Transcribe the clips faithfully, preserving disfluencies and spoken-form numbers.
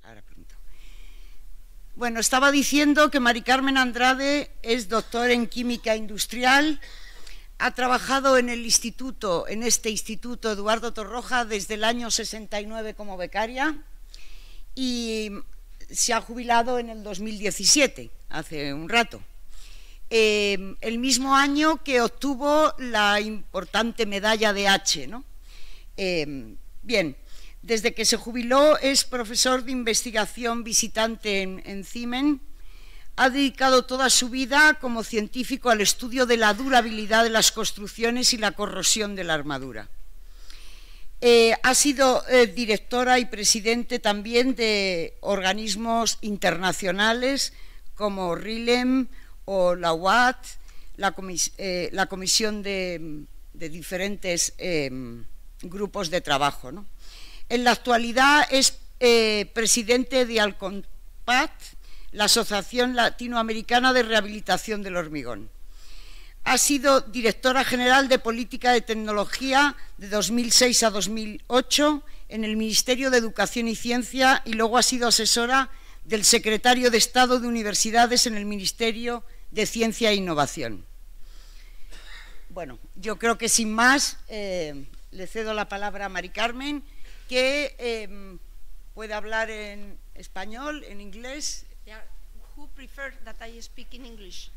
ahora pregunto. Bueno, estaba diciendo que Mari Carmen Andrade es doctor en Química Industrial, ha trabajado en el instituto, en este instituto Eduardo Torroja desde el año sesenta y nueve como becaria y se ha jubilado en el dos mil diecisiete, hace un rato. Eh, el mismo año que obtuvo la importante medalla de H, ¿no? Eh, bien, desde que se jubiló es profesor de investigación visitante en, en CIMEN. Ha dedicado toda su vida como científico al estudio de la durabilidad de las construcciones y la corrosión de la armadura. Eh, ha sido eh, directora y presidente también de organismos internacionales como RILEM o la U A T, la, comis eh, la comisión de, de diferentes eh, grupos de trabajo, ¿no? En la actualidad es eh, presidente de ALCONPAT, la Asociación Latinoamericana de Rehabilitación del Hormigón. Ha sido directora general de Política de Tecnología de dos mil seis a dos mil ocho en el Ministerio de Educación y Ciencia y luego ha sido asesora del secretario de Estado de Universidades en el Ministerio de Ciencia e Innovación. Bueno, yo creo que sin más eh, le cedo la palabra a Mari Carmen, que eh, puede hablar en español, en inglés. Yeah. Who prefer that I speak in English?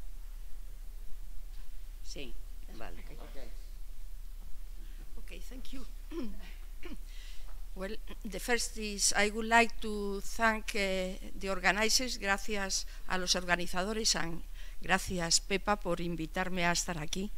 Sí, vale. Okay, okay, thank you. Well, the first is I would like to thank uh, the organizers, gracias a los organizadores, and gracias Pepa por invitarme a estar aquí.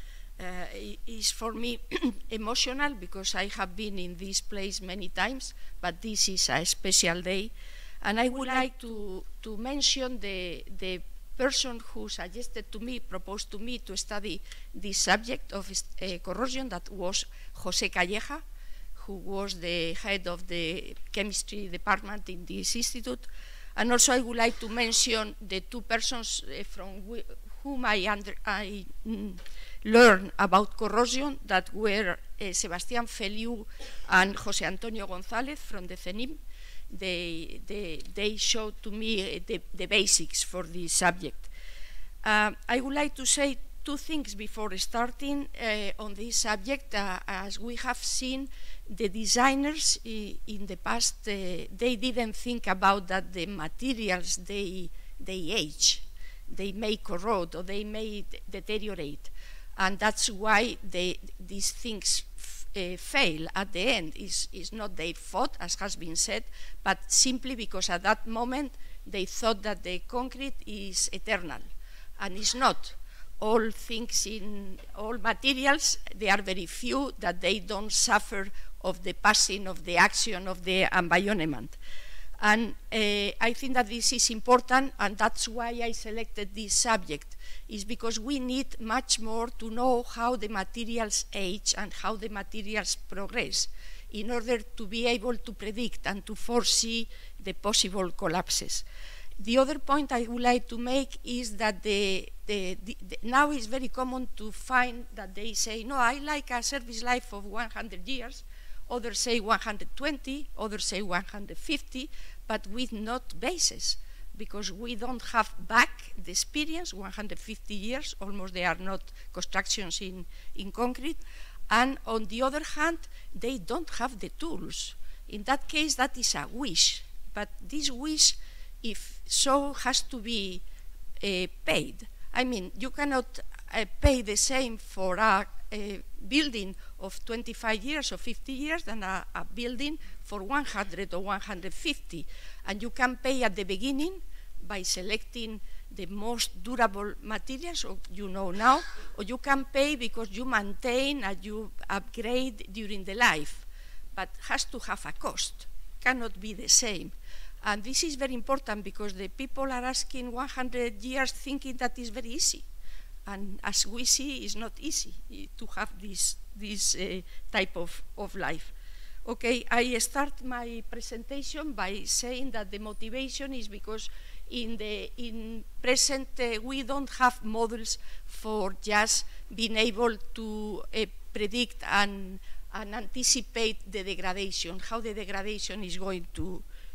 Uh, it is for me emotional because I have been in this place many times, but this is a special day, and I would like to, to mention the, the person who suggested to me, proposed to me to study this subject of uh, corrosion, that was José Calleja, who was the head of the chemistry department in this institute. And also I would like to mention the two persons uh, from whom I, under, I mm, learned about corrosion, that were uh, Sebastián Feliu and José Antonio González from the CENIM. They, they, they showed to me uh, the, the basics for this subject. Uh, I would like to say two things before starting uh, on this subject. Uh, as we have seen, the designers uh, in the past, uh, they didn't think about that the materials, they, they age, they may corrode or they may deteriorate. And that's why they, these things f uh, fail at the end. It's, it's not their fault, as has been said, but simply because at that moment they thought that the concrete is eternal, and it's not. All things in all materials, there are very few that they don't suffer of the passing of the action of the environment. And uh, I think that this is important, and that's why I selected this subject, is because we need much more to know how the materials age and how the materials progress in order to be able to predict and to foresee the possible collapses. The other point I would like to make is that the, the, the, the, now it's very common to find that they say, no, I like a service life of one hundred years, others say one hundred twenty, others say one hundred fifty, but with not basis, because we don't have back the experience, one hundred fifty years, almost there are not constructions in, in concrete, and on the other hand, they don't have the tools. In that case, that is a wish, but this wish, if so, has to be uh, paid. I mean, you cannot uh, pay the same for a, a building of twenty-five years or fifty years than a, a building for one hundred or one hundred fifty. And you can pay at the beginning by selecting the most durable materials, or you know now, or you can pay because you maintain and you upgrade during the life, but has to have a cost, cannot be the same. And this is very important because the people are asking one hundred years thinking that is very easy. And as we see, it's not easy to have this, this uh, type of, of life. Okay, I start my presentation by saying that the motivation is because in the in present uh, we don't have models for just being able to uh, predict and, and anticipate the degradation, how the degradation is going to,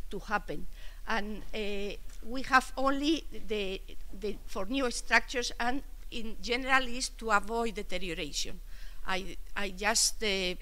to happen. And uh, we have only the, the, for new structures, and in general is to avoid deterioration. I, I just uh,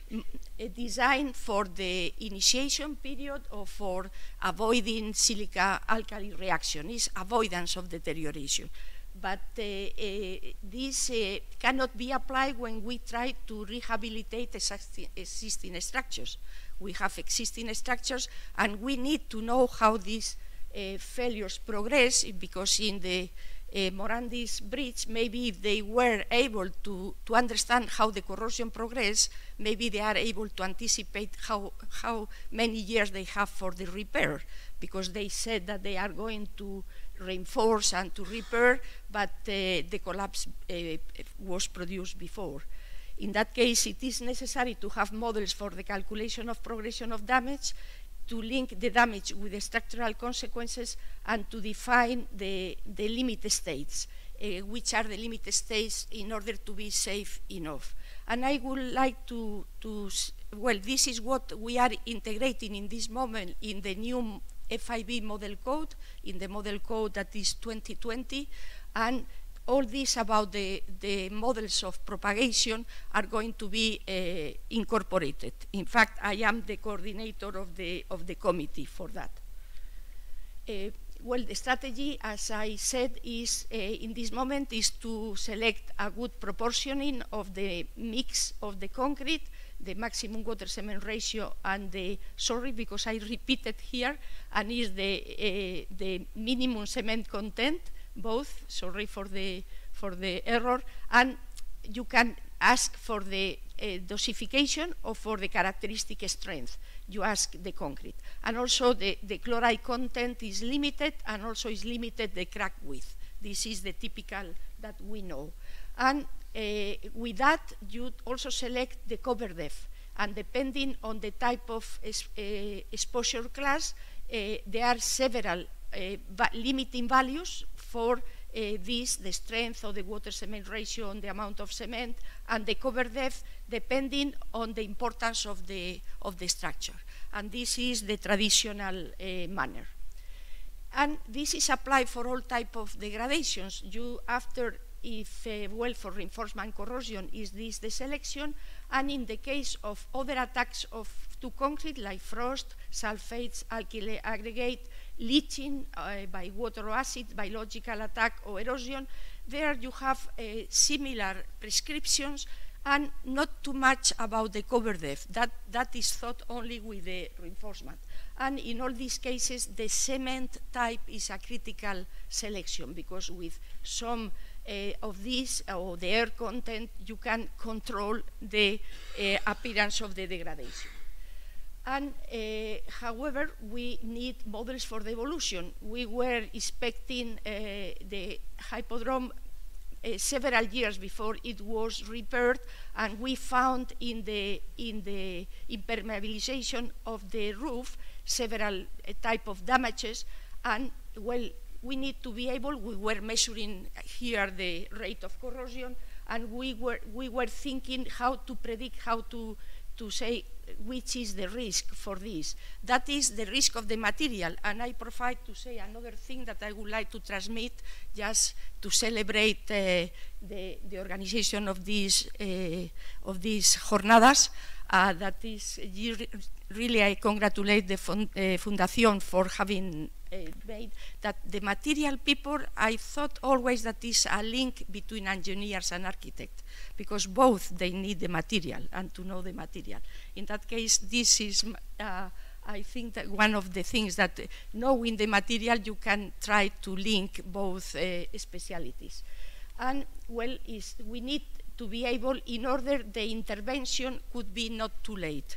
design for the initiation period or for avoiding silica-alkali reaction, is avoidance of deterioration. But uh, uh, this uh, cannot be applied when we try to rehabilitate existing, existing structures. We have existing structures, and we need to know how these uh, failures progress, because in the uh, Morandis Bridge, maybe if they were able to, to understand how the corrosion progress, maybe they are able to anticipate how, how many years they have for the repair, because they said that they are going to reinforce and to repair, but uh, the collapse uh, was produced before. In that case, it is necessary to have models for the calculation of progression of damage, to link the damage with the structural consequences, and to define the, the limit states, uh, which are the limit states in order to be safe enough. And I would like to, to, well, this is what we are integrating in this moment in the new F I B model code, in the model code that is twenty twenty, and all this about the, the models of propagation are going to be uh, incorporated. In fact, I am the coordinator of the, of the committee for that. Uh, well, the strategy, as I said, is uh, in this moment is to select a good proportioning of the mix of the concrete, the maximum water cement ratio, and the, sorry, because I repeated here, and is the, uh, the minimum cement content, both, sorry for the, for the error, and you can ask for the uh, dosification or for the characteristic strength. You ask the concrete. And also the, the chloride content is limited, and also is limited the crack width. This is the typical that we know. And uh, with that, you also select the cover depth. And depending on the type of es, uh, exposure class, uh, there are several uh, limiting values for uh, this, the strength of the water cement ratio on the amount of cement, and the cover depth depending on the importance of the, of the structure. And this is the traditional uh, manner. And this is applied for all type of degradations. You, after, if uh, well, for reinforcement corrosion, is this the selection, and in the case of other attacks of to concrete, like frost, sulfates, alkyl aggregate, leaching uh, by water or acid, biological attack or erosion, there you have uh, similar prescriptions, and not too much about the cover depth. That, that is thought only with the reinforcement. And in all these cases, the cement type is a critical selection, because with some uh, of these, uh, or the air content, you can control the uh, appearance of the degradation. And uh, however, we need models for the evolution. We were expecting uh, the hippodrome Uh, several years before it was repaired, and we found in the, in the impermeabilization of the roof several uh, type of damages, and well, we need to be able, we were measuring here the rate of corrosion, and we were, we were thinking how to predict, how to, to say which is the risk for this. That is the risk of the material, and I provide to say another thing that I would like to transmit just to celebrate uh, the, the organization of these, uh, of these jornadas. Uh, that is, really I congratulate the fund, uh, Fundación for having uh, made that the material people, I thought always that is a link between engineers and architects, because both they need the material and to know the material. In that case, this is, uh, I think, that one of the things that uh, knowing the material, you can try to link both uh, specialities. And well, is we need to be able, in order the intervention could be not too late.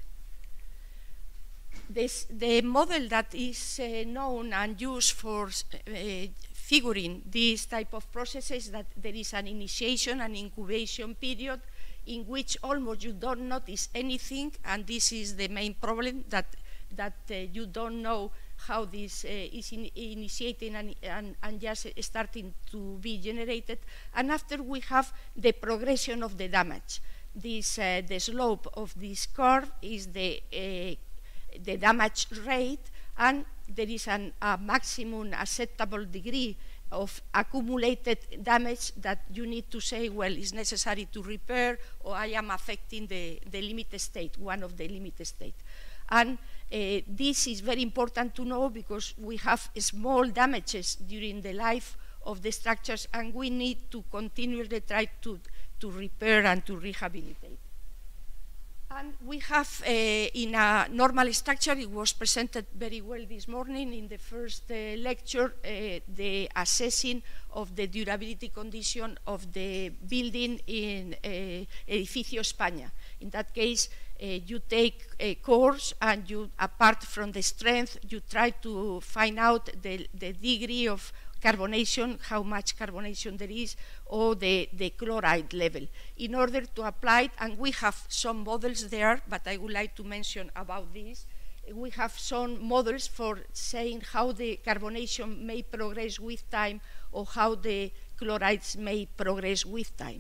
This, the model that is uh, known and used for uh, figuring these type of processes, that there is an initiation and incubation period in which almost you don't notice anything, and this is the main problem, that, that uh, you don't know how this uh, is in, initiating and, and, and just starting to be generated. And after we have the progression of the damage. This, uh, the slope of this curve is the, uh, the damage rate, and there is an, a maximum acceptable degree of accumulated damage that you need to say, well, it's necessary to repair, or I am affecting the, the limit state, one of the limit state. And uh, this is very important to know because we have small damages during the life of the structures, and we need to continually try to, to repair and to rehabilitate. And we have, uh, in a normal structure, it was presented very well this morning in the first uh, lecture, uh, the assessing of the durability condition of the building in uh, Edificio España. In that case, uh, you take a course and you, apart from the strength, you try to find out the, the degree of carbonation, how much carbonation there is, or the, the chloride level, in order to apply it. And we have some models there, but I would like to mention about this. We have some models for saying how the carbonation may progress with time, or how the chlorides may progress with time.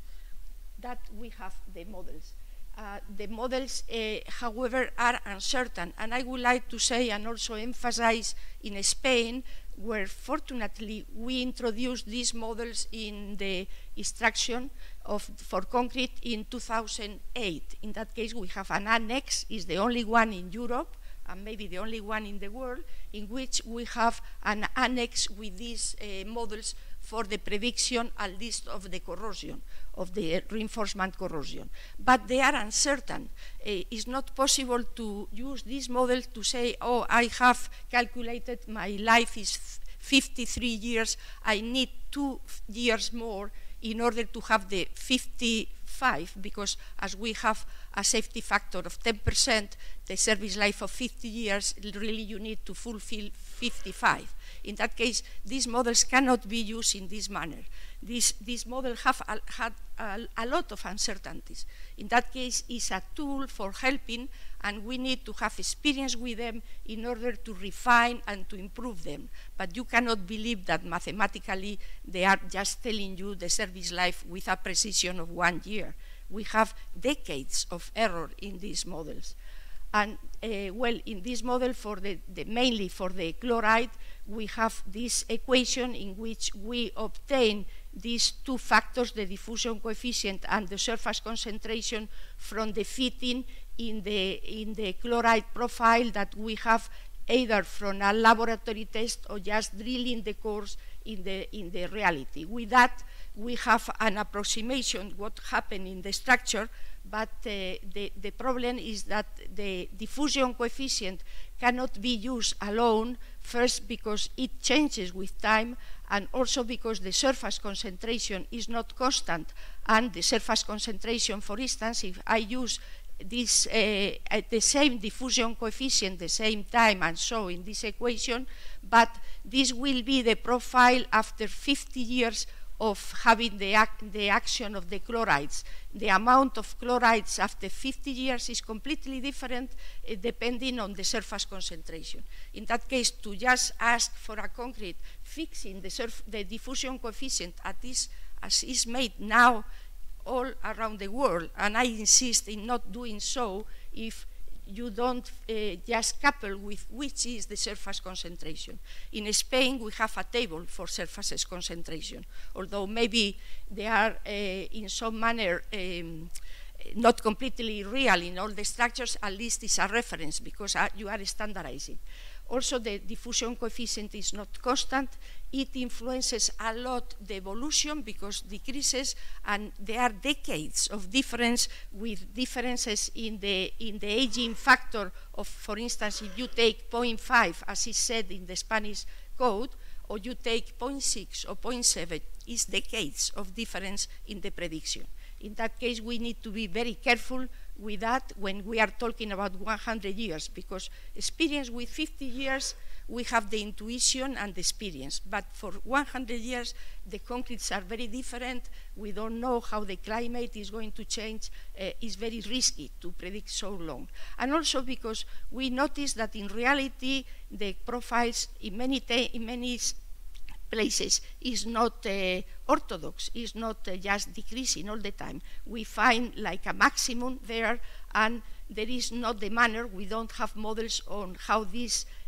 That we have the models. Uh, the models, uh, however, are uncertain, and I would like to say and also emphasize in Spain, where fortunately we introduced these models in the instruction of, for concrete in two thousand eight. In that case, we have an annex, is the only one in Europe, and maybe the only one in the world, in which we have an annex with these uh, models for the prediction, at least of the corrosion, of the reinforcement corrosion. But they are uncertain. Uh, it's not possible to use this model to say, oh, I have calculated my life is fifty-three years, I need two years more in order to have the fifty-five, because as we have a safety factor of ten percent, the service life of fifty years, really you need to fulfill fifty-five. In that case, these models cannot be used in this manner. This, this model have a, had a, a lot of uncertainties. In that case, it's a tool for helping, and we need to have experience with them in order to refine and to improve them. But you cannot believe that mathematically they are just telling you the service life with a precision of one year. We have decades of error in these models. And uh, well, in this model, for the, the, mainly for the chloride, we have this equation in which we obtain these two factors, the diffusion coefficient and the surface concentration, from the fitting in the, in the chloride profile that we have either from a laboratory test or just drilling the cores in the, in the reality. With that, we have an approximation what happened in the structure, but uh, the, the problem is that the diffusion coefficient cannot be used alone, first because it changes with time, and also because the surface concentration is not constant, and the surface concentration, for instance, if I use this uh, at the same diffusion coefficient, the same time, and so in this equation, but this will be the profile after fifty years of having the, ac the action of the chlorides. The amount of chlorides after fifty years is completely different uh, depending on the surface concentration. In that case, to just ask for a concrete fixing the, surf the diffusion coefficient at this, as is made now all around the world, and I insist in not doing so if you don't uh, just couple with which is the surface concentration. In Spain, we have a table for surface concentration, although maybe they are uh, in some manner um, not completely real in all the structures, at least it's a reference because uh, you are standardizing. Also, the diffusion coefficient is not constant. It influences a lot the evolution because decreases, and there are decades of difference with differences in the, in the aging factor of, for instance, if you take zero point five, as is said in the Spanish code, or you take zero point six or zero point seven, is decades of difference in the prediction. In that case, we need to be very careful with that when we are talking about one hundred years, because experience with fifty years, we have the intuition and the experience. But for one hundred years, the concretes are very different. We don't know how the climate is going to change. Uh, it's very risky to predict so long. And also because we notice that in reality, the profiles in many, in many places is not uh, orthodox, is not uh, just decreasing all the time. We find like a maximum there, and there is not the manner, we don't have models on how this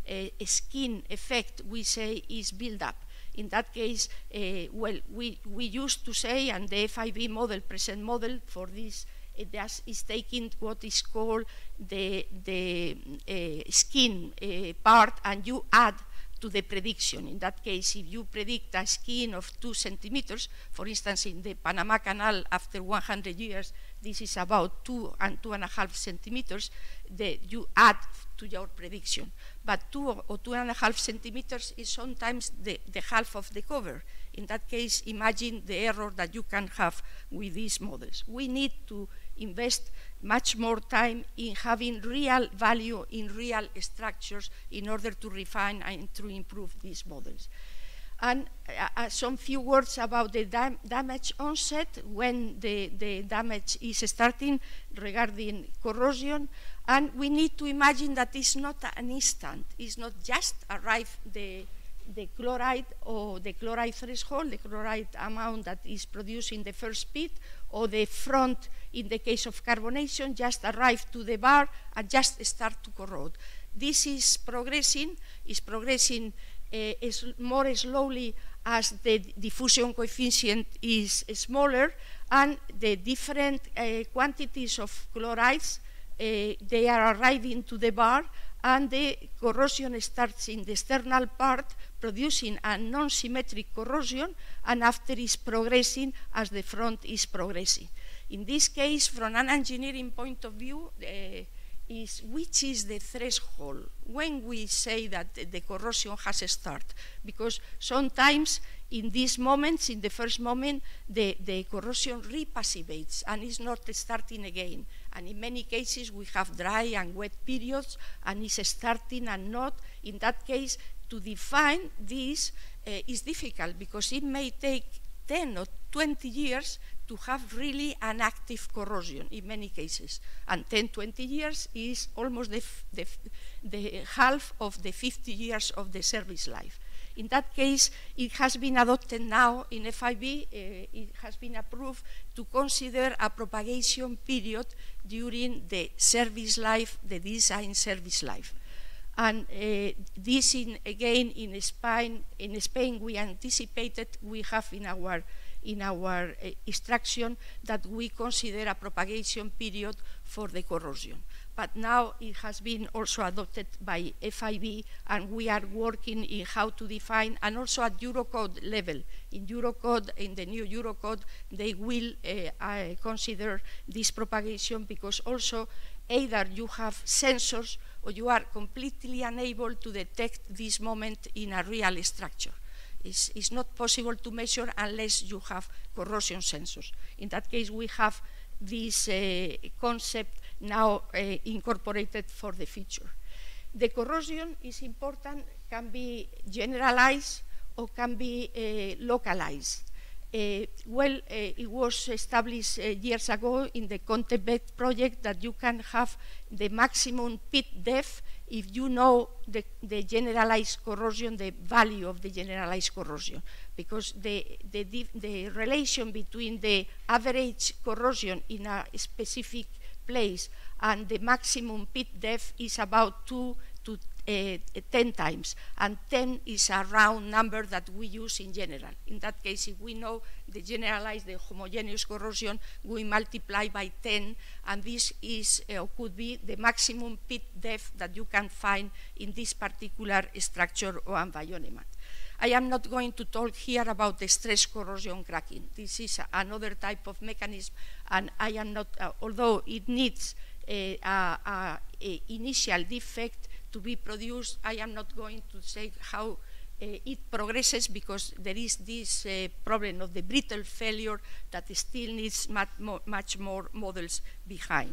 uh, skin effect we say is built up. In that case, uh, well, we, we used to say, and the F I B model, present model for this, it does, is taking what is called the, the uh, skin uh, part, and you add to the prediction. In that case, if you predict a skin of two centimeters, for instance, in the Panama Canal, after one hundred years, this is about two and two and a half centimeters, the, you add to your prediction. But two or two and a half centimeters is sometimes the, the half of the cover. In that case, imagine the error that you can have with these models. We need to invest much more time in having real value in real structures in order to refine and to improve these models. And uh, some few words about the dam damage onset, when the, the damage is starting regarding corrosion. And we need to imagine that it's not an instant, it's not just arrive the, the chloride or the chloride threshold, the chloride amount that is produced in the first pit, or the front, in the case of carbonation, just arrive to the bar and just start to corrode. This is progressing, is progressing Uh, is more slowly as the diffusion coefficient is smaller, and the different uh, quantities of chlorides, uh, they are arriving to the bar, and the corrosion starts in the external part, producing a non-symmetric corrosion, and after is progressing as the front is progressing. In this case, from an engineering point of view, uh, is which is the threshold when we say that the corrosion has started, because sometimes in these moments, in the first moment, the, the corrosion repassivates and is not starting again. And in many cases we have dry and wet periods and is starting and not. In that case, to define this uh, is difficult, because it may take ten or twenty years to have really an active corrosion in many cases. And ten, twenty years is almost the, the, the half of the fifty years of the service life. In that case, it has been adopted now in F I B, uh, it has been approved to consider a propagation period during the service life, the design service life. And uh, this, in, again, in Spain, in Spain, we anticipated, we have in our in our uh, instruction that we consider a propagation period for the corrosion. But now it has been also adopted by F I B, and we are working in how to define, and also at Eurocode level. In Eurocode, in the new Eurocode, they will uh, uh, consider this propagation, because also either you have sensors or you are completely unable to detect this moment in a real structure. It's, it's not possible to measure unless you have corrosion sensors. In that case, we have this uh, concept now uh, incorporated for the future. The corrosion is important, can be generalized or can be uh, localized. Uh, well, uh, it was established uh, years ago in the CONTEBET project that you can have the maximum pit depth if you know the, the generalized corrosion, the value of the generalized corrosion, because the, the, the relation between the average corrosion in a specific place and the maximum pit depth is about two to uh, ten times, and ten is a round number that we use in general. In that case, if we know the generalized, the homogeneous corrosion, we multiply by ten, and this is uh, could be the maximum pit depth that you can find in this particular structure or environment. I am not going to talk here about the stress corrosion cracking. This is another type of mechanism, and I am not, uh, although it needs a, a, a, a initial defect to be produced, I am not going to say how uh, it progresses, because there is this uh, problem of the brittle failure that still needs much more, much more models behind.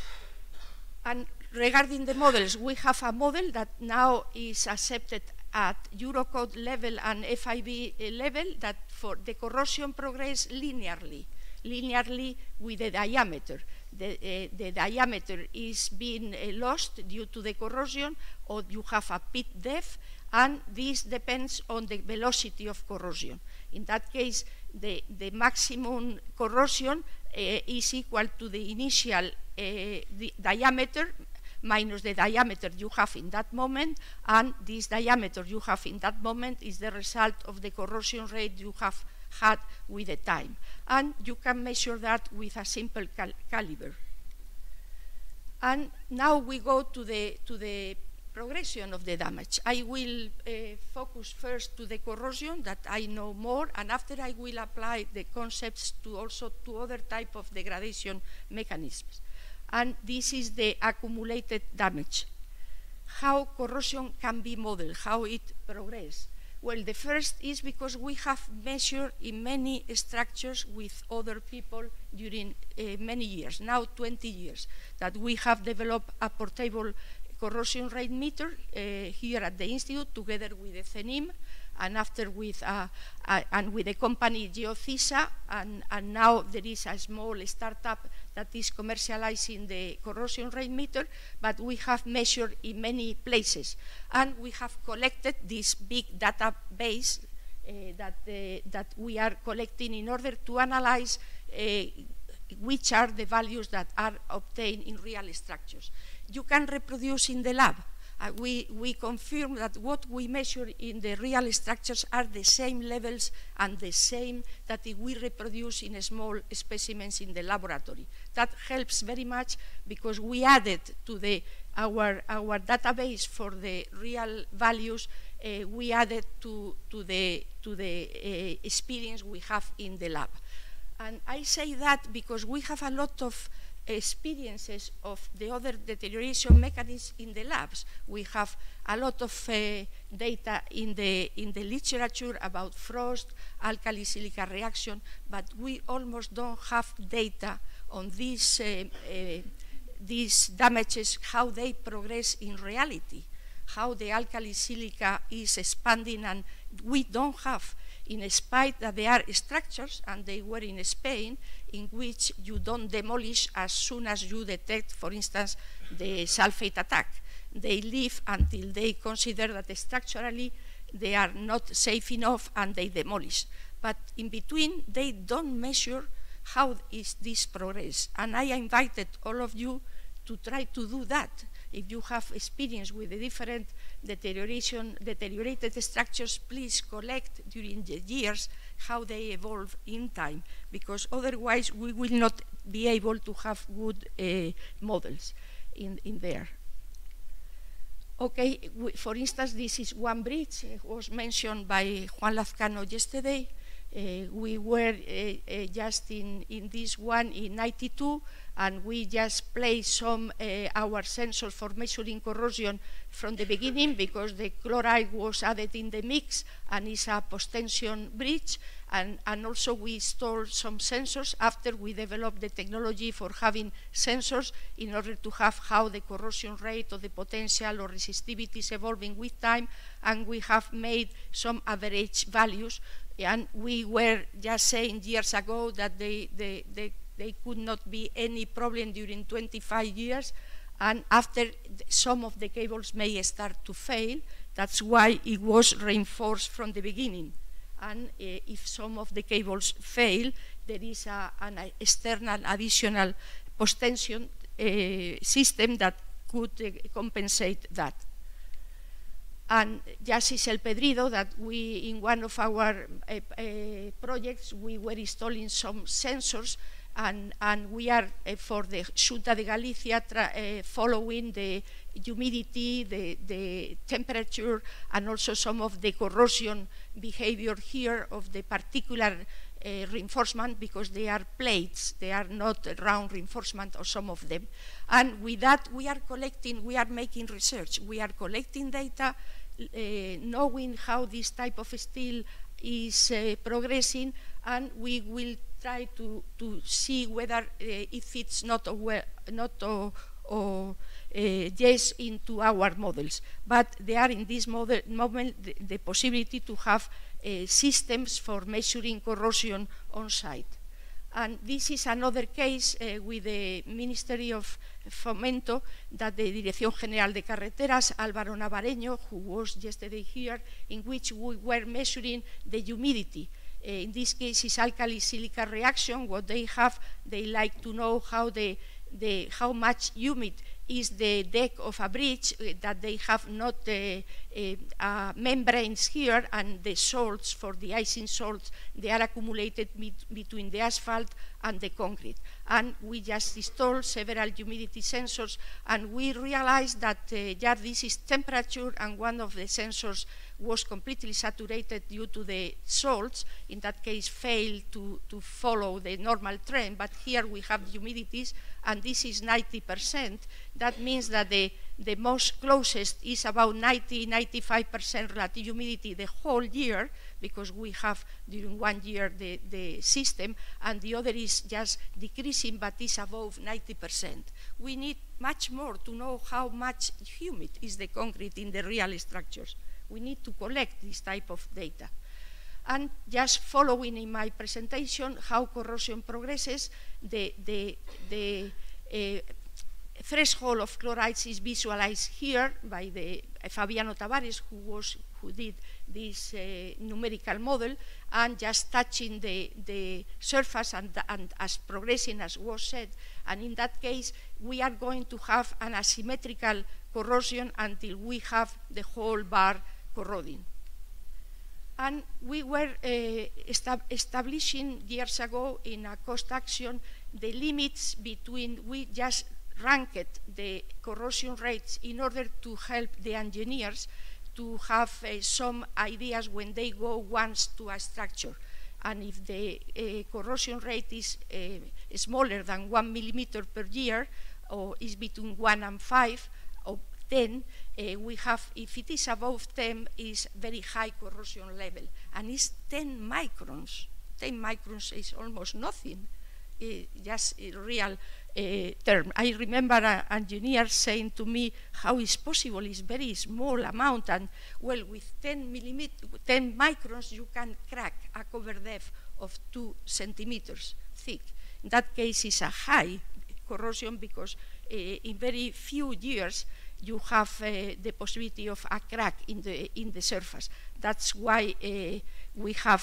And regarding the models, we have a model that now is accepted at Eurocode level and F I B level, that for the corrosion progress linearly, linearly with the diameter. The, uh, the diameter is being uh, lost due to the corrosion, or you have a pit depth, and this depends on the velocity of corrosion. In that case, the, the maximum corrosion uh, is equal to the initial uh, the diameter minus the diameter you have in that moment, and this diameter you have in that moment is the result of the corrosion rate you have had with the time. And you can measure that with a simple cal caliber. And now we go to the, to the progression of the damage. I will uh, focus first to the corrosion that I know more, and after I will apply the concepts to also to other type of degradation mechanisms. And this is the accumulated damage. How corrosion can be modeled, how it progresses. Well, the first is because we have measured in many structures with other people during uh, many years, now twenty years, that we have developed a portable corrosion rate meter uh, here at the Institute together with the CENIM, and after with uh, uh, and with the company Geocisa, and, and now there is a small startup that is commercializing the corrosion rate meter, but we have measured in many places, and we have collected this big database uh, that, uh, that we are collecting in order to analyze uh, which are the values that are obtained in real structures. You can reproduce in the lab. Uh, we, we confirm that what we measure in the real structures are the same levels and the same that we reproduce in small specimens in the laboratory. That helps very much because we added to the, our, our database for the real values, uh, we added to, to the, to the uh, experience we have in the lab. And I say that because we have a lot of experiences of the other deterioration mechanisms in the labs. We have a lot of uh, data in the, in the literature about frost, alkali silica reaction, but we almost don't have data on these, uh, uh, these damages, how they progress in reality, how the alkali silica is expanding, and we don't have, in spite that there are structures, and they were in Spain, in which you don't demolish as soon as you detect, for instance, the sulfate attack. They live until they consider that structurally they are not safe enough and they demolish. But in between, they don't measure how is this progress. And I invited all of you to try to do that. If you have experience with the different deterioration, deteriorated structures, please collect during the years how they evolve in time, because otherwise we will not be able to have good uh, models in, in there. Okay, we, for instance, this is one bridge, it was mentioned by Juan Lazcano yesterday. Uh, we were uh, uh, just in, in this one in ninety-two, and we just placed some uh, our sensors for measuring corrosion from the beginning because the chloride was added in the mix and it's a post-tension bridge, and, and also we installed some sensors after we developed the technology for having sensors in order to have how the corrosion rate or the potential or resistivity is evolving with time, and we have made some average values. And we were just saying years ago that they, they, they, they could not be any problem during twenty-five years, and after some of the cables may start to fail, that's why it was reinforced from the beginning. And uh, if some of the cables fail, there is a, an external additional post-tension uh, system that could uh, compensate that. And just is El Pedrido that we, in one of our uh, uh, projects, we were installing some sensors, and, and we are, uh, for the Xunta de Galicia, tra uh, following the humidity, the, the temperature, and also some of the corrosion behavior here of the particular uh, reinforcement, because they are plates, they are not round reinforcement, or some of them. And with that, we are collecting, we are making research, we are collecting data, Uh, knowing how this type of steel is uh, progressing, and we will try to, to see whether uh, it fits not or, not or, or uh, yes into our models. But there are in this model, moment the, the possibility to have uh, systems for measuring corrosion on site. And this is another case uh, with the Ministry of Fomento, that the Dirección General de Carreteras, Álvaro Navareño, who was yesterday here, in which we were measuring the humidity. Uh, in this case, is alkali silica reaction. What they have, they like to know how, the, the, how much humid is the deck of a bridge uh, that they have not uh, uh, uh, membranes here, and the salts, for the icing salts, they are accumulated between the asphalt and the concrete. And we just installed several humidity sensors, and we realized that uh, yeah, this is temperature, and one of the sensors was completely saturated due to the salts. In that case, failed to, to follow the normal trend, but here we have humidities, and this is ninety percent. That means that the, the most closest is about ninety to ninety-five percent relative humidity the whole year, because we have during one year the, the system, and the other is just decreasing, but is above ninety percent. We need much more to know how much humid is the concrete in the real structures. We need to collect this type of data. And just following in my presentation how corrosion progresses, the, the, the uh, threshold of chlorides is visualized here by the uh, Fabiano Tavares, who was who did this uh, numerical model, and just touching the, the surface and, and as progressing as was said. And in that case, we are going to have an asymmetrical corrosion until we have the whole bar corroding. And we were uh, estab establishing years ago in a cost action the limits between, we just ranked the corrosion rates in order to help the engineers to have uh, some ideas when they go once to a structure. And if the uh, corrosion rate is uh, smaller than one millimeter per year, or is between one and five, or ten, uh, we have, if it is above ten, is very high corrosion level, and it's ten microns. ten microns is almost nothing, uh, just a real uh, term. I remember an engineer saying to me, how is possible, it's very small amount, and well, with ten, ten microns you can crack a cover depth of two centimeters thick. In that case, it's a high corrosion, because uh, in very few years you have uh, the possibility of a crack in the in the surface. That's why uh, we have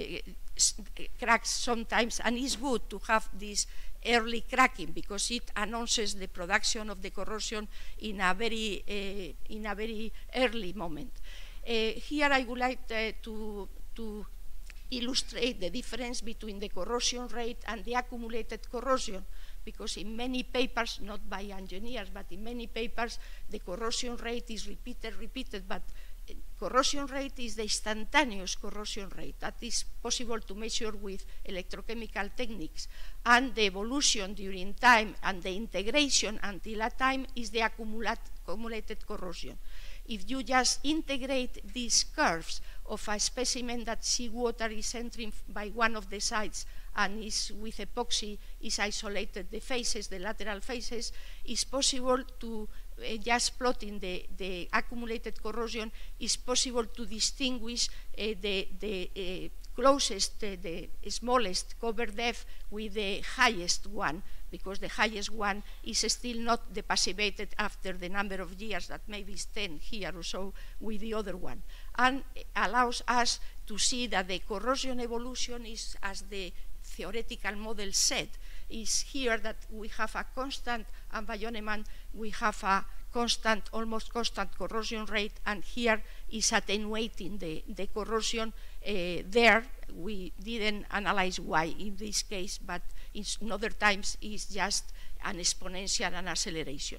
uh, cracks sometimes, and it's good to have this early cracking, because it announces the production of the corrosion in a very uh, in a very early moment. Uh, here I would like uh, to to illustrate the difference between the corrosion rate and the accumulated corrosion, because in many papers, not by engineers, but in many papers, the corrosion rate is repeated, repeated, but corrosion rate is the instantaneous corrosion rate. That is possible to measure with electrochemical techniques. And the evolution during time and the integration until a time is the accumulated corrosion. If you just integrate these curves of a specimen that seawater is entering by one of the sides and is with epoxy is isolated, the faces, the lateral faces, it's possible to, uh, just plotting the, the accumulated corrosion, is possible to distinguish uh, the, the uh, closest, uh, the smallest cover depth with the highest one, because the highest one is still not depassivated after the number of years, that maybe is ten here or so, with the other one. And allows us to see that the corrosion evolution is, as the theoretical model said, is here that we have a constant environment, we have a constant, almost constant corrosion rate, and here is attenuating the, the corrosion uh, there. We didn't analyze why in this case, but in other times it's just an exponential and acceleration.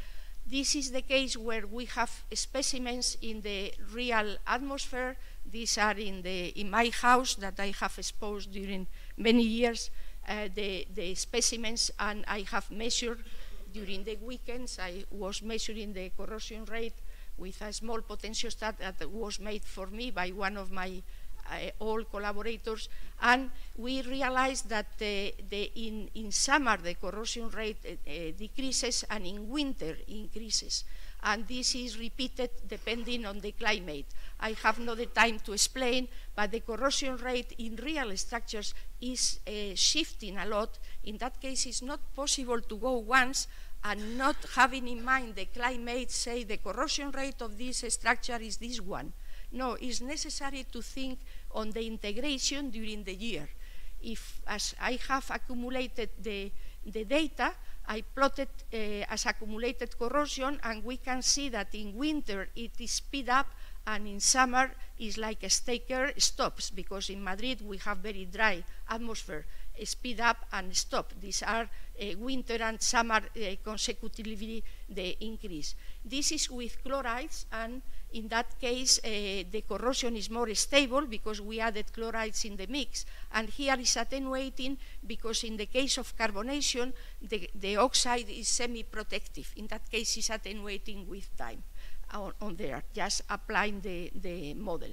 This is the case where we have specimens in the real atmosphere. These are in, the, in my house that I have exposed during many years, uh, the, the specimens, and I have measured during the weekends. I was measuring the corrosion rate with a small potentiostat that was made for me by one of my uh, old collaborators, and we realized that uh, the, in, in summer the corrosion rate uh, uh, decreases, and in winter increases. And this is repeated depending on the climate. I have not the time to explain, but the corrosion rate in real structures is uh, shifting a lot. In that case, it's not possible to go once and not having in mind the climate, say the corrosion rate of this structure is this one. No, it's necessary to think on the integration during the year. If, as I have accumulated the, the data, I plotted uh, as accumulated corrosion, and we can see that in winter it is speed up, and in summer is like a staker stops, because in Madrid we have very dry atmosphere, speed up and stop. These are uh, winter and summer uh, consecutively the increase. This is with chlorides, and in that case uh, the corrosion is more stable because we added chlorides in the mix, and here is attenuating because in the case of carbonation the, the oxide is semi-protective. In that case it's attenuating with time on, on there, just applying the, the model.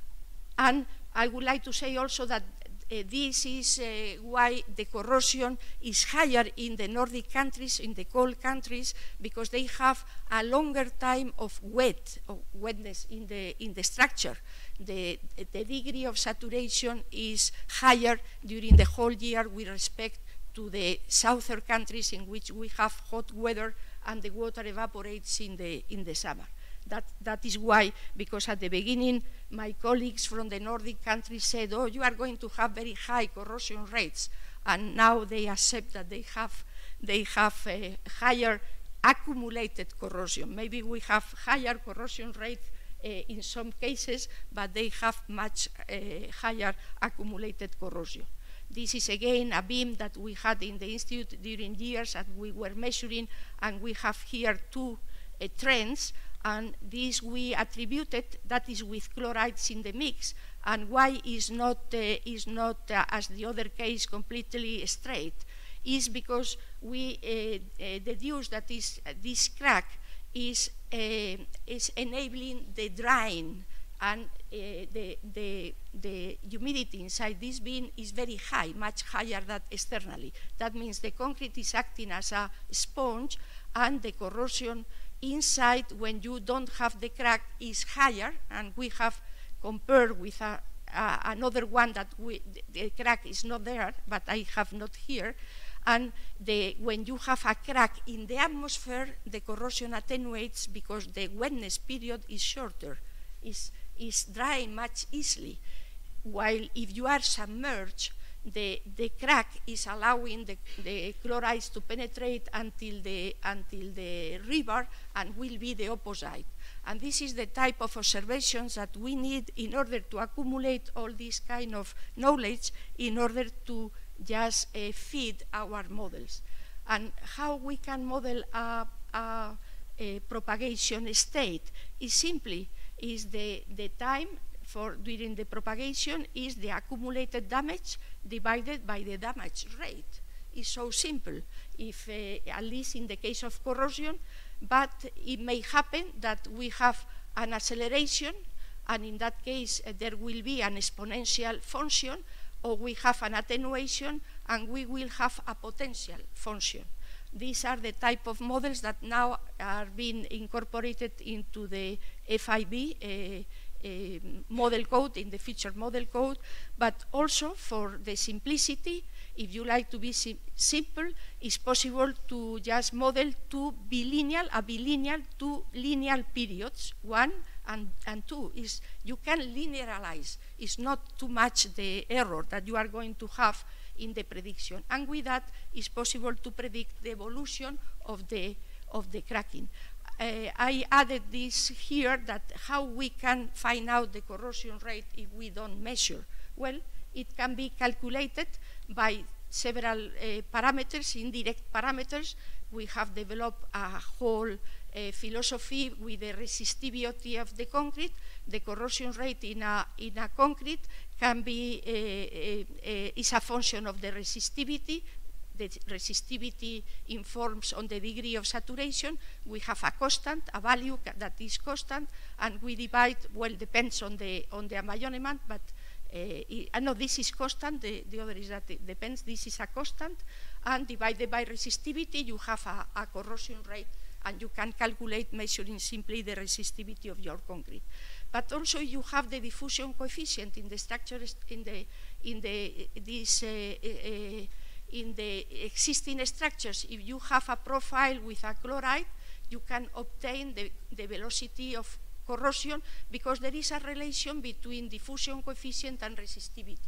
And I would like to say also that Uh, this is uh, why the corrosion is higher in the Nordic countries, in the cold countries, because they have a longer time of wet, of wetness in the, in the structure. The, the degree of saturation is higher during the whole year with respect to the southern countries in which we have hot weather and the water evaporates in the, in the summer. That, that is why, because at the beginning, my colleagues from the Nordic countries said, oh, you are going to have very high corrosion rates. And now they accept that they have, they have a higher accumulated corrosion. Maybe we have higher corrosion rates uh, in some cases, but they have much uh, higher accumulated corrosion. This is again a beam that we had in the Institute during years and we were measuring, and we have here two uh, trends. And this we attributed, that is with chlorides in the mix, and why is not, uh, is not uh, as the other case, completely straight, is because we uh, uh, deduce that is, uh, this crack is, uh, is enabling the drying, and uh, the, the, the humidity inside this beam is very high, much higher than externally. That means the concrete is acting as a sponge, and the corrosion inside, when you don't have the crack, is higher, and we have compared with a, uh, another one that we, the, the crack is not there, but I have not here, and the, when you have a crack in the atmosphere, the corrosion attenuates because the wetness period is shorter, is, is drying much easily, while if you are submerged, The, the crack is allowing the, the chlorides to penetrate until the, until the river, and will be the opposite. And this is the type of observations that we need in order to accumulate all this kind of knowledge in order to just uh, feed our models. And how we can model a, a, a propagation state is simply is the, the time for during the propagation is the accumulated damage divided by the damage rate. It's so simple, if uh, at least in the case of corrosion, but it may happen that we have an acceleration, and in that case uh, there will be an exponential function, or we have an attenuation, and we will have a potential function. These are the type of models that now are being incorporated into the F I B uh, Uh, model code, in the future model code, but also for the simplicity, if you like to be sim simple, it's possible to just model two bilineal, a bilineal, two linear periods, one and, and two. Is you can linearize, it's not too much the error that you are going to have in the prediction, and with that it's possible to predict the evolution of the, of the cracking. Uh, I added this here, that how we can find out the corrosion rate if we don't measure. Well, it can be calculated by several uh, parameters, indirect parameters. We have developed a whole uh, philosophy with the resistivity of the concrete. The corrosion rate in a, in a concrete can be, uh, uh, uh, is a function of the resistivity. The resistivity informs on the degree of saturation. We have a constant, a value that is constant, and we divide, well, depends on the, on the environment, but uh, I know this is constant, the, the other is that it depends, this is a constant, and divided by resistivity, you have a, a corrosion rate, and you can calculate measuring simply the resistivity of your concrete. But also you have the diffusion coefficient in the structure, in the, in the, this, uh, uh, in the existing structures. If you have a profile with a chloride, you can obtain the, the velocity of corrosion, because there is a relation between diffusion coefficient and resistivity.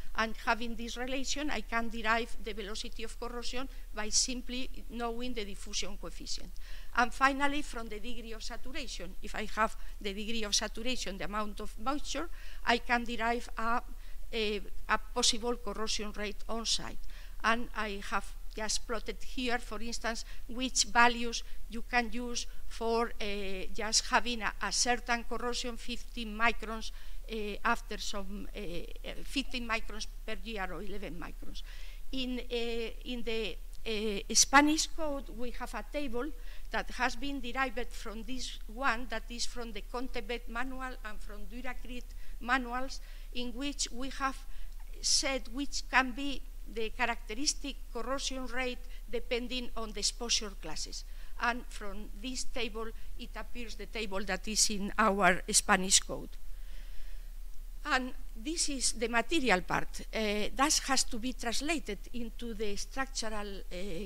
And having this relation, I can derive the velocity of corrosion by simply knowing the diffusion coefficient. And finally, from the degree of saturation, if I have the degree of saturation, the amount of moisture, I can derive a, a, a possible corrosion rate on site. And I have just plotted here, for instance, which values you can use for uh, just having a, a certain corrosion, fifteen microns uh, after some uh, fifteen microns per year or eleven microns. In, uh, in the uh, Spanish code, we have a table that has been derived from this one, that is from the Contebet manual and from Duracrit manuals, in which we have said which can be the characteristic corrosion rate depending on the exposure classes. And from this table, it appears the table that is in our Spanish code. And this is the material part. Uh, that has to be translated into the structural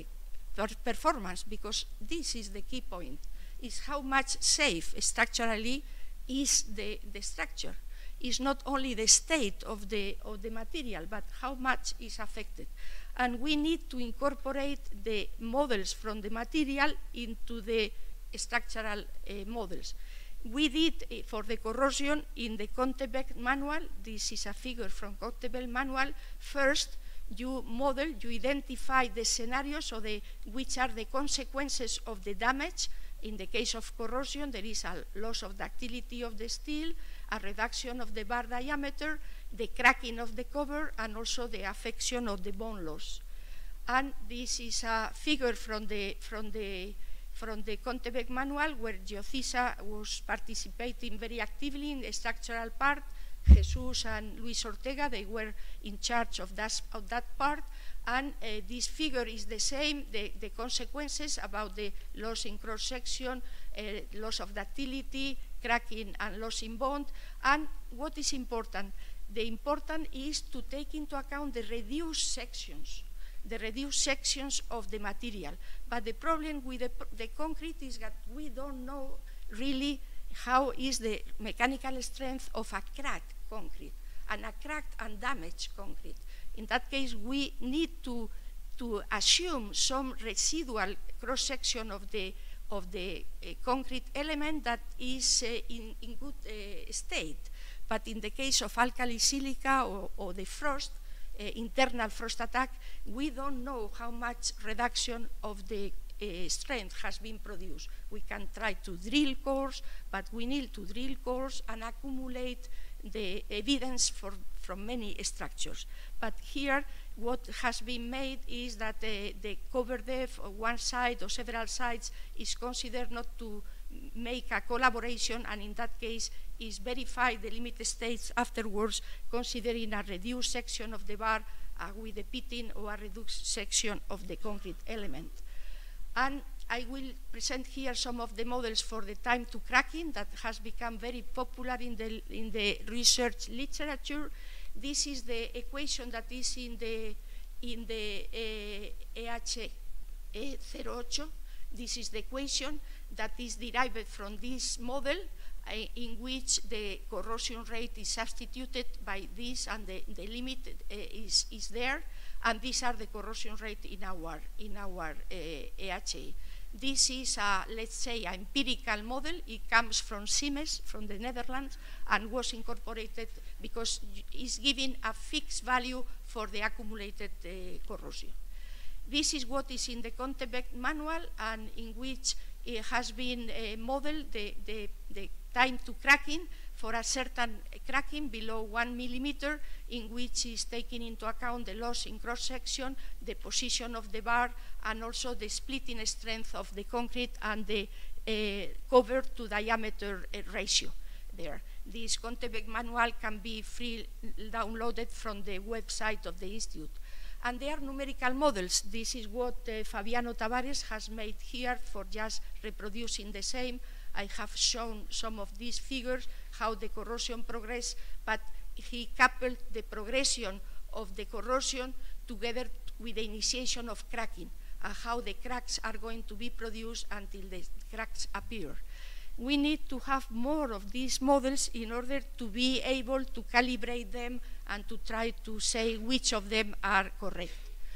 uh, performance, because this is the key point, is how much safe structurally is the, the structure. Is not only the state of the, of the material, but how much is affected. And we need to incorporate the models from the material into the structural uh, models. We did uh, for the corrosion in the Contebet manual. This is a figure from Contebet manual. First, you model, you identify the scenarios, or the, which are the consequences of the damage. In the case of corrosion, there is a loss of ductility of the steel, a reduction of the bar diameter, the cracking of the cover, and also the affection of the bone loss. And this is a figure from the, from the, from the Contebet manual, where Geocisa was participating very actively in the structural part. Jesus and Luis Ortega, they were in charge of that, of that part. And uh, this figure is the same, the, the consequences about the loss in cross-section, uh, loss of ductility, cracking and loss in bond. And what is important? The important is to take into account the reduced sections, the reduced sections of the material. But the problem with the, the concrete is that we don't know really how is the mechanical strength of a cracked concrete, and a cracked and damaged concrete. In that case, we need to, to assume some residual cross-section of the, of the uh, concrete element that is uh, in, in good uh, state. But in the case of alkali silica or, or the frost, uh, internal frost attack, we don't know how much reduction of the uh, strength has been produced. We can try to drill cores, but we need to drill cores and accumulate the evidence for, from many structures. But here, what has been made is that uh, the cover depth of one side or several sides is considered not to make a collaboration, and in that case is verify the limit states afterwards, considering a reduced section of the bar uh, with the pitting, or a reduced section of the concrete element. And I will present here some of the models for the time to cracking that has become very popular in the, in the research literature. This is the equation that is in the, in the uh, E H zero eight. This is the equation that is derived from this model, uh, in which the corrosion rate is substituted by this, and the, the limit uh, is, is there, and these are the corrosion rate in our, in our uh, E H A. This is, a, let's say, an empirical model. It comes from Siemens, from the Netherlands, and was incorporated because it's giving a fixed value for the accumulated uh, corrosion. This is what is in the Contebet manual, and in which it has been uh, modeled the, the, the time to cracking for a certain cracking below one millimeter, in which is taking into account the loss in cross-section, the position of the bar, and also the splitting strength of the concrete and the uh, cover to diameter uh, ratio there. This Contebet manual can be free downloaded from the website of the Institute. And they are numerical models. This is what uh, Fabiano Tavares has made here for just reproducing the same. I have shown some of these figures, how the corrosion progressed, but he coupled the progression of the corrosion together with the initiation of cracking, and how the cracks are going to be produced until the cracks appear. We need to have more of these models in order to be able to calibrate them and to try to say which of them are correct.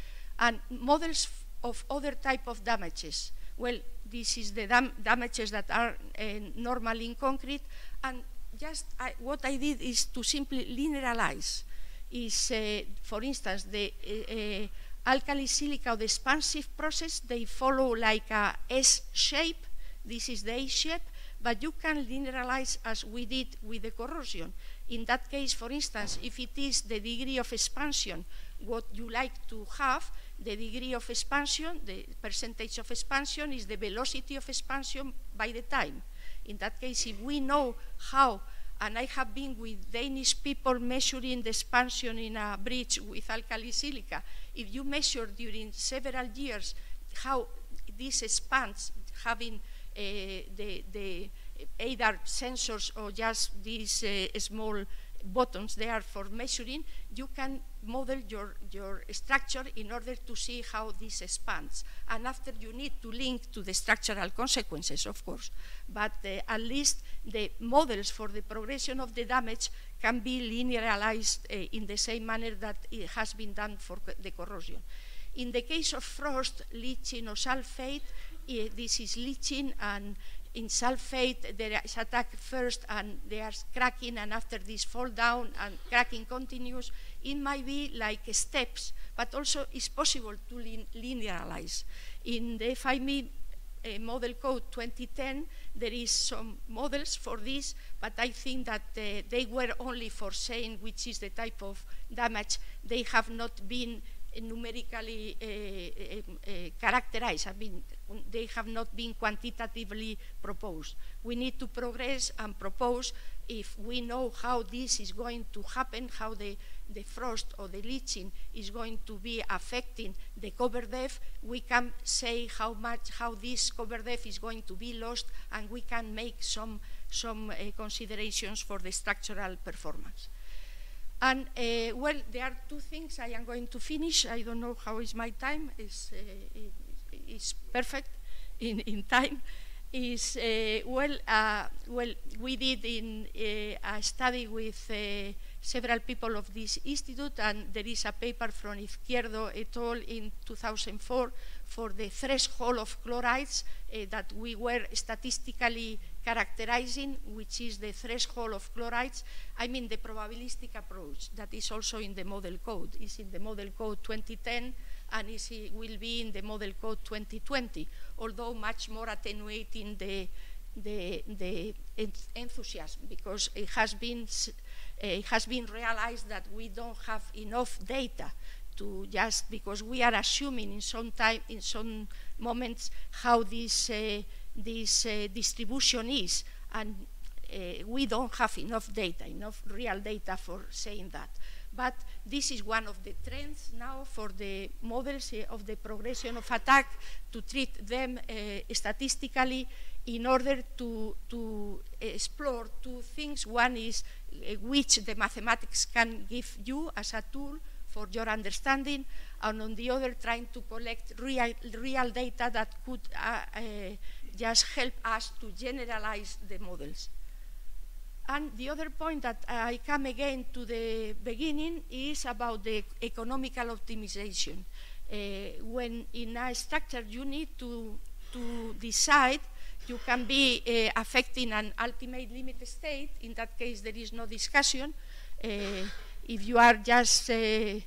And models of other type of damages. Well, this is the dam damages that are uh, normal in concrete, and just I, what I did is to simply linearize. Is, uh, for instance, the uh, uh, alkali silica, or the expansive process, they follow like a S shape. This is the A shape, but you can linearize as we did with the corrosion. In that case, for instance, if it is the degree of expansion, what you like to have, the degree of expansion, the percentage of expansion is the velocity of expansion by the time. In that case, if we know how, and I have been with Danish people measuring the expansion in a bridge with alkali silica, if you measure during several years how this expands, having uh, the, the either sensors or just these uh, small buttons there for measuring, you can model your, your structure in order to see how this expands. And after you need to link to the structural consequences, of course. But uh, at least the models for the progression of the damage can be linearized uh, in the same manner that it has been done for the corrosion. In the case of frost, leaching or sulfate, uh, this is leaching, and in sulfate, there is attack first and there's cracking, and after this fall down and cracking continues. It might be like steps, but also it's possible to lin linearize. In the F I M E uh, Model Code twenty ten, there is some models for this, but I think that uh, they were only for saying which is the type of damage. They have not been numerically uh, uh, uh, characterized. I mean, they have not been quantitatively proposed. We need to progress and propose if we know how this is going to happen, how the, the frost or the leaching is going to be affecting the cover depth. We can say how much, how this cover depth is going to be lost, and we can make some, some uh, considerations for the structural performance. And, uh, well, there are two things I am going to finish. I don't know how is my time. It's, uh, it, it's perfect in, in time. Is, uh, well, uh, well, we did in, uh, a study with uh, several people of this institute, and there is a paper from Izquierdo et al. In two thousand four for the threshold of chlorides uh, that we were statistically characterizing, which is the threshold of chlorides. I mean the probabilistic approach that is also in the model code, is in the model code twenty ten, and is, it will be in the model code twenty twenty, although much more attenuating the, the, the enthusiasm, because it has been, uh, it has been realized that we don't have enough data to just, because we are assuming in some time, in some moments, how this uh, this uh, distribution is, and uh, we don't have enough data, enough real data for saying that. But this is one of the trends now for the models uh, of the progression of attack, to treat them uh, statistically in order to, to explore two things. One is uh, which the mathematics can give you as a tool for your understanding, and on the other, trying to collect real, real data that could uh, uh, just help us to generalize the models. And the other point that I come again to the beginning is about the economical optimization. Uh, when in a structure you need to, to decide, you can be uh, affecting an ultimate limit state. In that case, there is no discussion. Uh, if you are just uh, uh,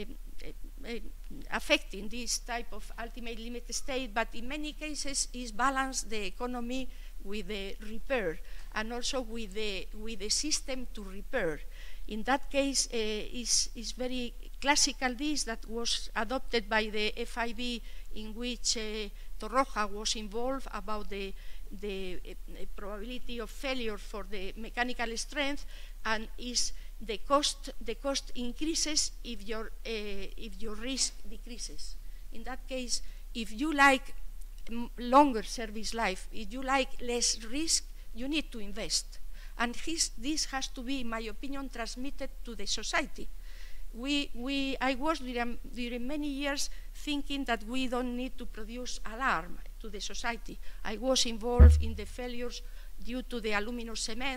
uh, affecting this type of ultimate limit state, but in many cases is balance the economy with the repair, and also with the, with the system to repair. In that case, uh, is, is very classical this that was adopted by the F I B, in which uh, Torroja was involved, about the, the uh, probability of failure for the mechanical strength, and is the cost, the cost increases if your, uh, if your risk decreases. In that case, if you like longer service life, if you like less risk, you need to invest. And his, this has to be, in my opinion, transmitted to the society. We, we, I was during, during many years thinking that we don't need to produce alarm to the society. I was involved in the failures due to the aluminum cement,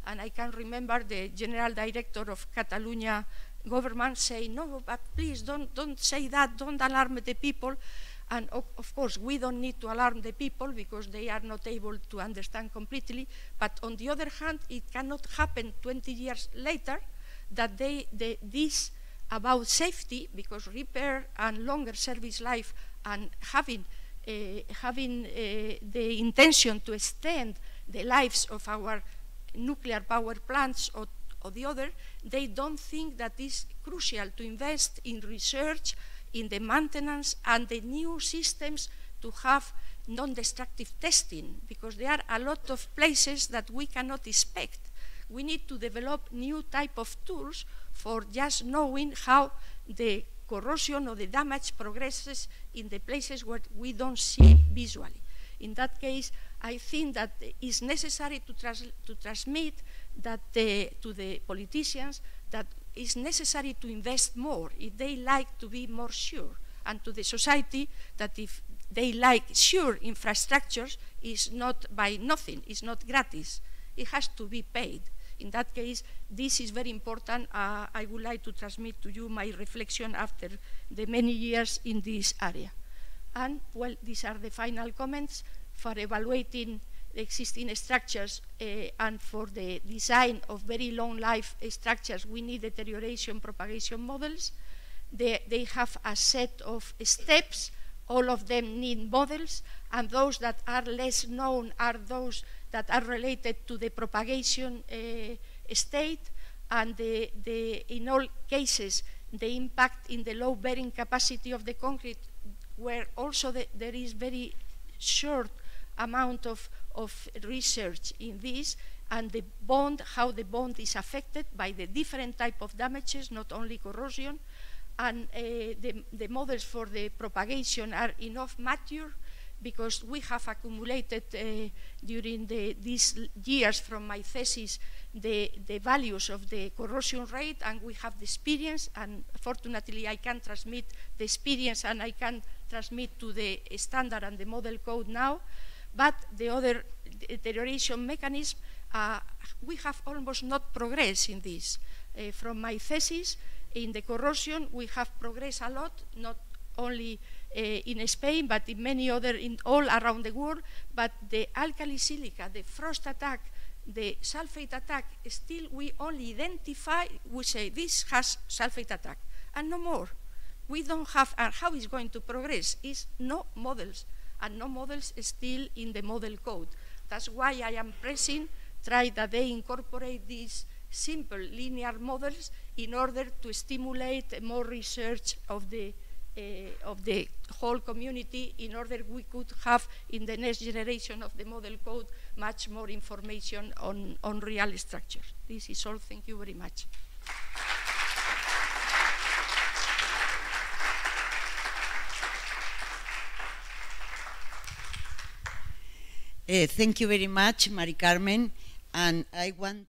And I can remember the general director of Catalonia government saying, no, but please don't, don't say that, don't alarm the people. And of, of course, we don't need to alarm the people because they are not able to understand completely. But on the other hand, it cannot happen twenty years later that they, they, this about safety, because repair and longer service life and having, uh, having uh, the intention to extend the lives of our nuclear power plants or, or the other, they don't think that it's crucial to invest in research, in the maintenance and the new systems to have non-destructive testing, because there are a lot of places that we cannot expect. We need to develop new type of tools for just knowing how the corrosion or the damage progresses in the places where we don't see visually. In that case, I think that it's necessary to, trans to transmit that uh, to the politicians that it's necessary to invest more if they like to be more sure, and to the society that if they like sure infrastructures, is not by nothing, it's not gratis, it has to be paid. In that case, this is very important. Uh, I would like to transmit to you my reflection after the many years in this area. And, well, these are the final comments for evaluating the existing structures uh, and for the design of very long life structures. We need deterioration propagation models. They, they have a set of steps. All of them need models, and those that are less known are those that are related to the propagation uh, state, and the, the, in all cases the impact in the low bearing capacity of the concrete, where also the, there is very short amount of, of research in this, and the bond, how the bond is affected by the different type of damages, not only corrosion, and uh, the, the models for the propagation are enough mature, because we have accumulated uh, during the, these years from my thesis the, the values of the corrosion rate, and we have the experience, and fortunately I can transmit the experience and I can transmit to the standard and the model code now. But the other deterioration mechanism, uh, we have almost not progressed in this. Uh, from my thesis, in the corrosion, we have progressed a lot, not only uh, in Spain, but in many other, in all around the world. But the alkali silica, the frost attack, the sulfate attack, still we only identify, we say this has sulfate attack, and no more. We don't have, and how is going to progress? Is no models, and no models still in the model code. That's why I am pressing, try that they incorporate these simple linear models in order to stimulate more research of the uh, of the whole community, in order we could have in the next generation of the model code much more information on, on real structures. This is all. Thank you very much. Uh, thank you very much, Mari Carmen, and I want